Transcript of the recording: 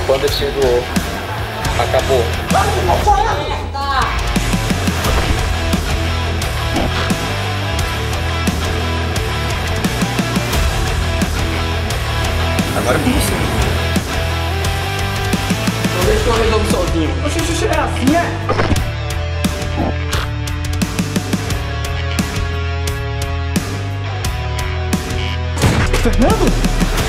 O Anderson doou. Acabou. Agora é com você. Não deixa que eu resolvo sozinho. Oxe, é assim, é? Fernando?